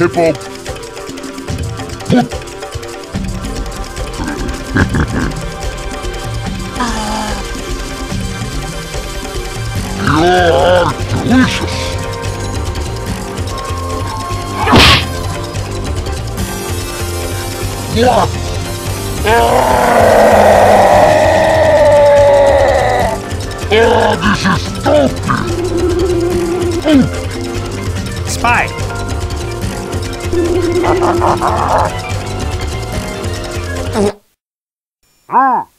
Hippo. You're delicious. What? This is stupid. Spy. Ah.